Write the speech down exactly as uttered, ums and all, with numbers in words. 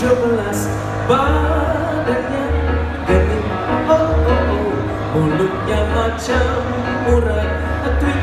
tujuh belas badannya genit, oh oh oh, mulutnya macam urat,